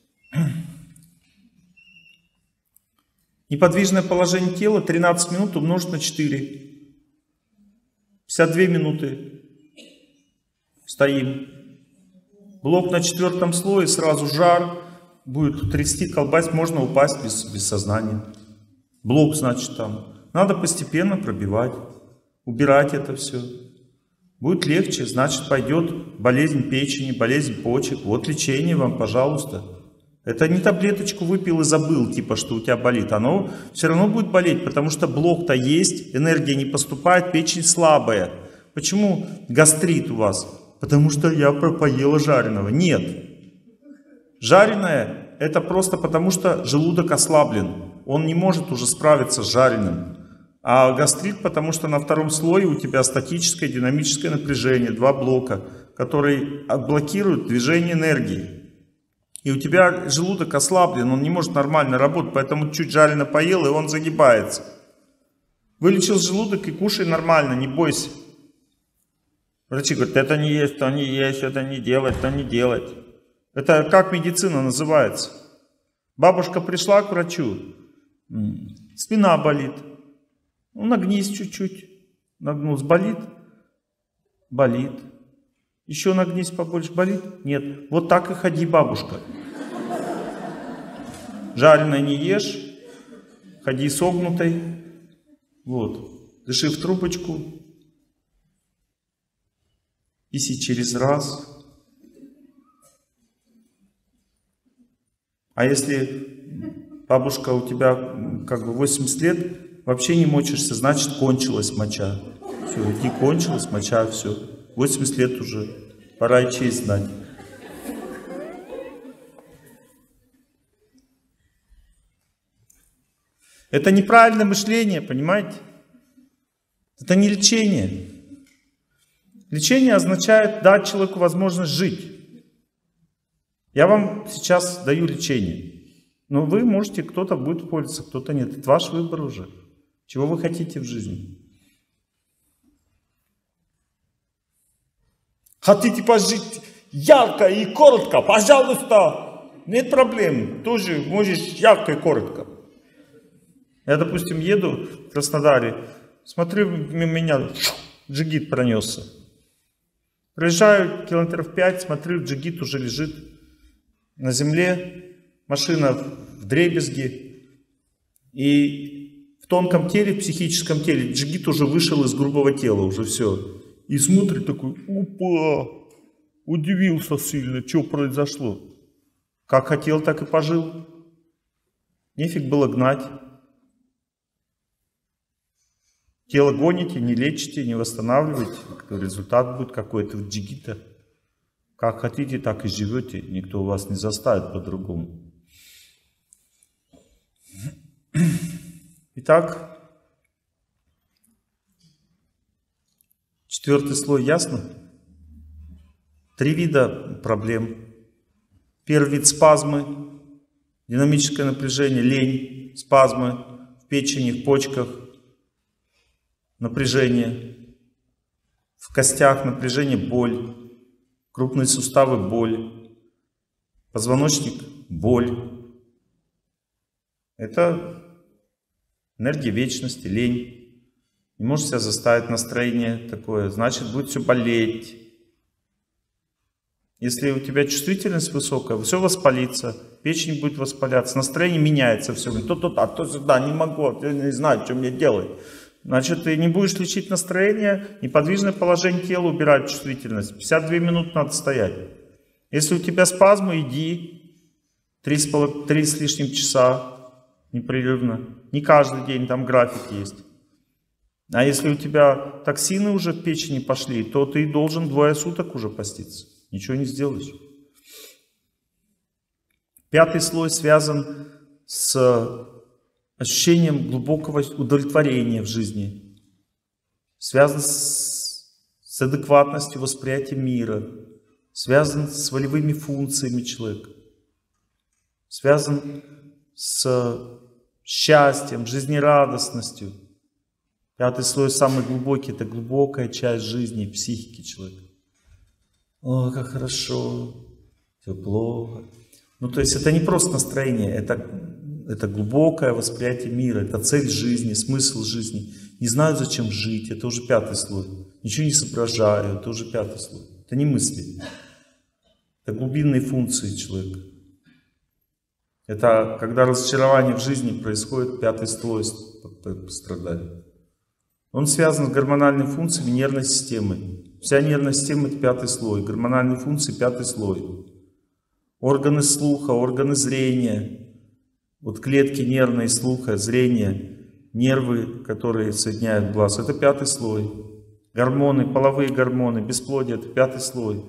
Неподвижное положение тела тринадцать минут умножить на четыре. пятьдесят две минуты. Стоим. Блок на четвертом слое, сразу жар. Будет трясти, колбасить, можно упасть без, без сознания. Блок, значит, там. Надо постепенно пробивать. Убирать это все. Будет легче, значит, пойдет болезнь печени, болезнь почек. Вот лечение вам, пожалуйста. Это не таблеточку выпил и забыл, типа, что у тебя болит. Оно все равно будет болеть, потому что блок-то есть, энергия не поступает, печень слабая. Почему гастрит у вас? Потому что я поела жареного. Нет. Жареное это просто потому, что желудок ослаблен. Он не может уже справиться с жареным. А гастрит потому, что на втором слое у тебя статическое динамическое напряжение, два блока, которые блокируют движение энергии. И у тебя желудок ослаблен, он не может нормально работать, поэтому чуть жарено поел, и он загибается. Вылечил желудок и кушай нормально, не бойся. Врачи говорят, это не есть, то не есть, это не делать, то не делать. Это как медицина называется. Бабушка пришла к врачу, спина болит. Ну, нагнись чуть-чуть. Нагнулся, болит? Болит. Еще нагнись побольше, болит? Нет. Вот так и ходи, бабушка. Жареное не ешь, ходи согнутой. Вот. Дыши в трубочку. Писи через раз. А если бабушка у тебя как бы восемьдесят лет, вообще не мочишься, значит кончилась моча. Все, иди, кончилась моча, все. восемьдесят лет уже. Пора и честь знать. Это неправильное мышление, понимаете? Это не лечение. Лечение означает дать человеку возможность жить. Я вам сейчас даю лечение. Но вы можете, кто-то будет пользоваться, кто-то нет. Это ваш выбор уже. Чего вы хотите в жизни? Хотите пожить ярко и коротко? Пожалуйста. Нет проблем. Тоже можешь ярко и коротко. Я, допустим, еду в Краснодаре. Смотрю, мимо меня джигит пронесся. Проезжаю километров пять, смотрю, джигит уже лежит на земле. Машина в дребезги. И в тонком теле, в психическом теле джигит уже вышел из грубого тела. Уже все. И смотрит такой, опа, удивился сильно, что произошло. Как хотел, так и пожил. Нефиг было гнать. Тело гоните, не лечите, не восстанавливаете. Результат будет какой-то в джигита. Как хотите, так и живете. Никто вас не заставит по-другому. Итак, четвертый слой ясно? Три вида проблем. Первый вид спазмы, динамическое напряжение, лень, спазмы в печени, в почках, напряжение, в костях напряжение, боль, крупные суставы, боль, позвоночник, боль. Это энергия вечности, лень. Не можешь себя заставить, настроение такое, значит будет все болеть. Если у тебя чувствительность высокая, все воспалится. печень будет воспаляться, настроение меняется все. То туда, то сюда, не могу, я не знаю, что мне делать. Значит, ты не будешь лечить настроение, неподвижное положение тела, убирать чувствительность. пятьдесят две минуты надо стоять. Если у тебя спазмы, иди три с, пол... три с лишним часа непрерывно. Не каждый день, там график есть. А если у тебя токсины уже в печени пошли, то ты должен двое суток уже поститься. Ничего не сделаешь. Пятый слой связан с ощущением глубокого удовлетворения в жизни. Связан с, с адекватностью восприятия мира. Связан с волевыми функциями человека. Связан с счастьем, жизнерадостностью. Пятый слой самый глубокий, это глубокая часть жизни, психики человека. О, как хорошо, тепло. Ну, то есть это не просто настроение, это, это глубокое восприятие мира, это цель жизни, смысл жизни. Не знаю, зачем жить, это уже пятый слой. Ничего не соображаю, это уже пятый слой. Это не мысли, это глубинные функции человека. Это когда разочарование в жизни происходит, пятый слой страдает. Он связан с гормональными функциями нервной системы. Вся нервная система — это пятый слой. Гормональные функции — пятый слой. Органы слуха, органы зрения. Вот клетки нервные, слуха, зрения, нервы, которые соединяют глаз — это пятый слой. Гормоны, половые гормоны, бесплодие — это пятый слой.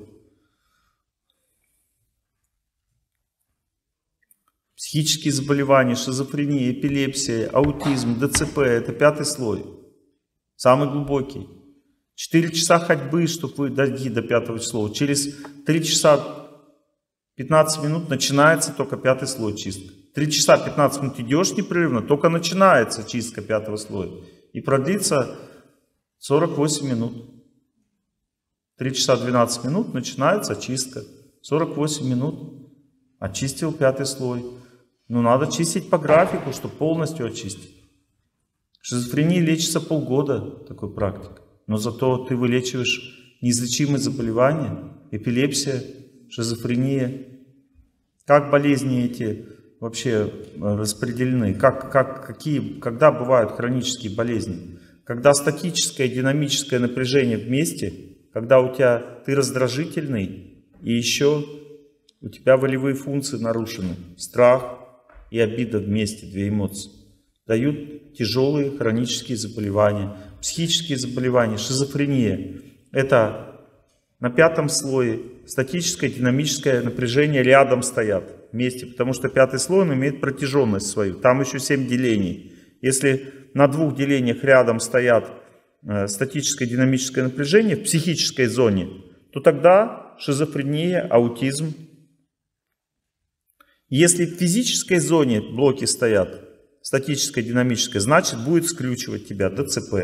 Психические заболевания, шизофрения, эпилепсия, аутизм, ДЦП — это пятый слой. Самый глубокий. Четыре часа ходьбы, чтобы вы дойти до пятого слоя. Через три часа пятнадцать минут начинается только пятый слой чистка. три часа пятнадцать минут идешь непрерывно, только начинается чистка пятого слоя. И продлится сорок восемь минут. три часа двенадцать минут начинается чистка. сорок восемь минут очистил пятый слой. Но надо чистить по графику, чтобы полностью очистить. Шизофрения лечится полгода, такой практик. Но зато ты вылечиваешь неизлечимые заболевания, эпилепсия, шизофрения. Как болезни эти вообще распределены? Как, как, какие, когда бывают хронические болезни? Когда статическое и динамическое напряжение вместе, когда у тебя ты раздражительный, и еще у тебя волевые функции нарушены. Страх и обида вместе, две эмоции. Дают тяжелые хронические заболевания, психические заболевания, шизофрения. Это на пятом слое статическое и динамическое напряжение рядом стоят вместе, потому что пятый слой он имеет протяженность свою. Там еще семь делений. Если на двух делениях рядом стоят статическое и динамическое напряжение в психической зоне, то тогда шизофрения, аутизм. Если в физической зоне блоки стоят, статическое, динамическое, значит будет скрючивать тебя, ДЦП.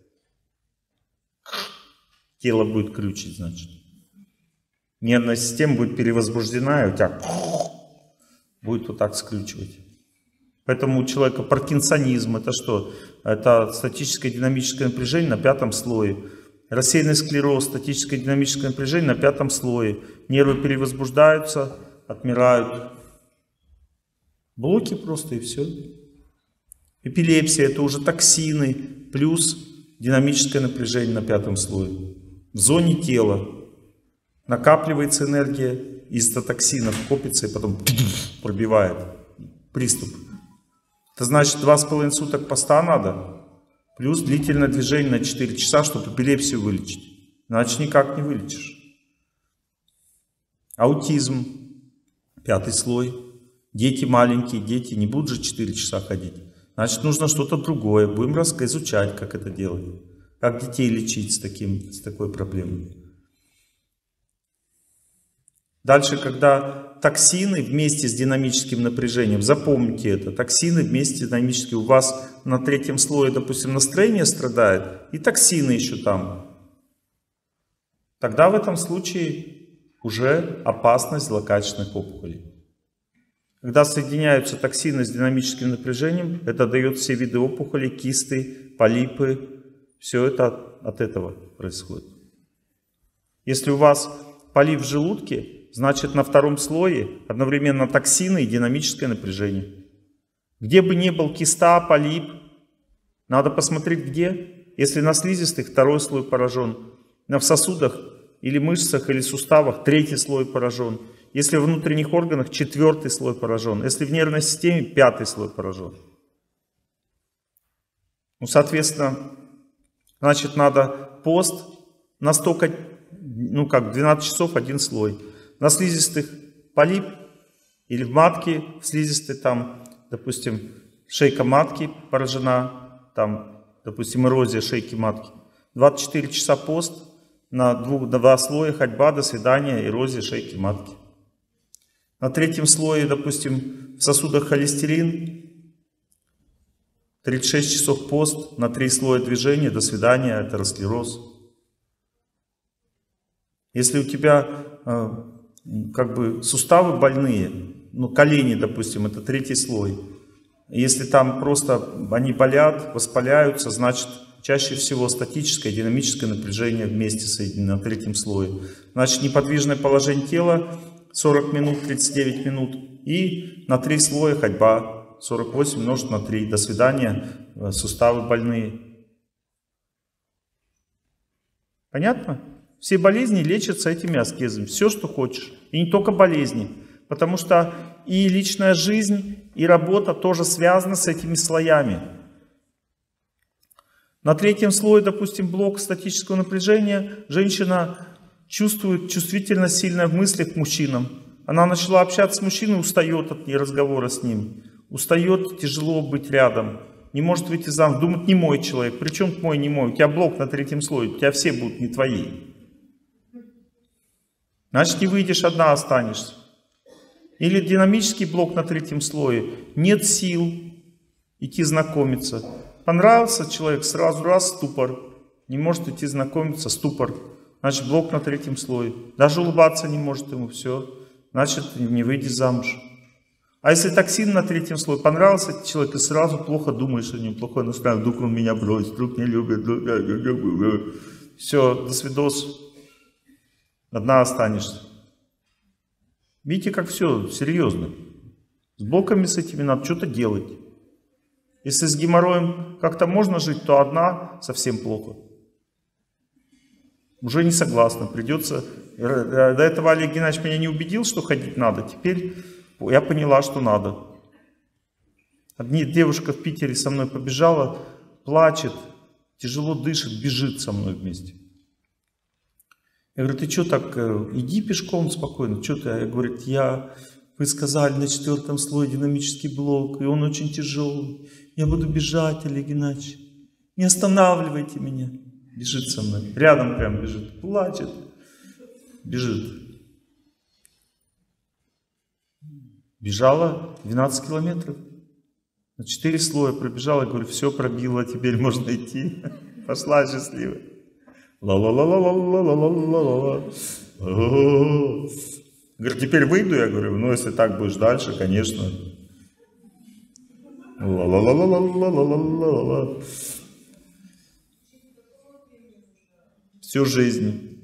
Тело будет крючить, значит. Нервная система будет перевозбуждена, и у тебя будет вот так скрючивать. Поэтому у человека паркинсонизм, это что? Это статическое, динамическое напряжение на пятом слое. Рассеянный склероз, статическое, динамическое напряжение на пятом слое. Нервы перевозбуждаются, отмирают. Блоки просто и все. Эпилепсия — это уже токсины плюс динамическое напряжение на пятом слое. В зоне тела накапливается энергия из токсинов, копится и потом пробивает приступ. Это значит, два с половиной суток поста надо, плюс длительное движение на четыре часа, чтобы эпилепсию вылечить. Иначе никак не вылечишь. Аутизм, пятый слой. Дети маленькие, дети не будут же четыре часа ходить. Значит, нужно что-то другое. Будем изучать, как это делать. Как детей лечить с, таким, с такой проблемой. Дальше, когда токсины вместе с динамическим напряжением, запомните это, токсины вместе с динамическим, у вас на третьем слое, допустим, настроение страдает, и токсины еще там. Тогда в этом случае уже опасность злокачественных опухолей. Когда соединяются токсины с динамическим напряжением, это дает все виды опухолей, кисты, полипы. Все это от, от этого происходит. Если у вас полип в желудке, значит на втором слое одновременно токсины и динамическое напряжение. Где бы ни был киста, полип, надо посмотреть где. Если на слизистых, второй слой поражен. На в сосудах или мышцах, или суставах третий слой поражен. Если в внутренних органах четвертый слой поражен. Если в нервной системе пятый слой поражен. Ну, соответственно, значит, надо пост настолько, ну как, двенадцать часов один слой. На слизистых полип или в матке, в слизистой там, допустим, шейка матки поражена, там, допустим, эрозия шейки матки. двадцать четыре часа пост, на двух, два слоя ходьба, до свидания, эрозия шейки матки. На третьем слое, допустим, в сосудах холестерин, тридцать шесть часов пост, на три слоя движения, до свидания, атеросклероз. Если у тебя э, как бы суставы больные, ну колени, допустим, это третий слой. Если там просто они болят, воспаляются, значит чаще всего статическое, динамическое напряжение вместе соединено на третьем слое. Значит неподвижное положение тела сорок минут, тридцать девять минут. И на три слоя ходьба сорок восемь умножить на три. До свидания, суставы больные. Понятно? Все болезни лечатся этими аскезами. Все, что хочешь. И не только болезни. Потому что и личная жизнь, и работа тоже связаны с этими слоями. На третьем слое, допустим, блок статического напряжения, женщина чувствует чувствительность сильная в мыслях к мужчинам. Она начала общаться с мужчиной, устает от разговора с ним. Устает, тяжело быть рядом. Не может выйти замуж. Думает, не мой человек. Причем мой, не мой. У тебя блок на третьем слое. У тебя все будут не твои. Значит, не выйдешь, одна останешься. Или динамический блок на третьем слое. Нет сил идти знакомиться. Понравился человек, сразу раз ступор. Не может идти знакомиться, ступор. Значит, блок на третьем слое. Даже улыбаться не может ему, все. Значит, не выйдет замуж. А если токсин на третьем слое, понравился человек, и сразу плохо думаешь о нем, плохое настроение, вдруг он меня бросит, вдруг не любит. Все, до свидос. Одна останешься. Видите, как все серьезно. С блоками с этими надо что-то делать. Если с геморроем как-то можно жить, то одна совсем плохо. Уже не согласна. Придется... До этого Олег Геннадьевич меня не убедил, что ходить надо. Теперь я поняла, что надо. Одни девушка в Питере со мной побежала, плачет, тяжело дышит, бежит со мной вместе. Я говорю, ты что так, иди пешком спокойно, что ты? Я говорю, я, вы сказали, на четвертом слое динамический блок, и он очень тяжелый. Я буду бежать, Олег Геннадьевич, не останавливайте меня. Бежит со мной, рядом прям бежит, плачет, бежит. Бежала двенадцать километров, на четыре слоя пробежала, я говорю, все пробила, теперь можно идти. Пошла счастливая. Ла-ла-ла-ла-ла-ла-ла-ла-ла-ла. Говорю, теперь выйду, я говорю, ну если так будешь дальше, конечно. Ла-ла-ла-ла-ла-ла-ла-ла-ла. Всю жизнь.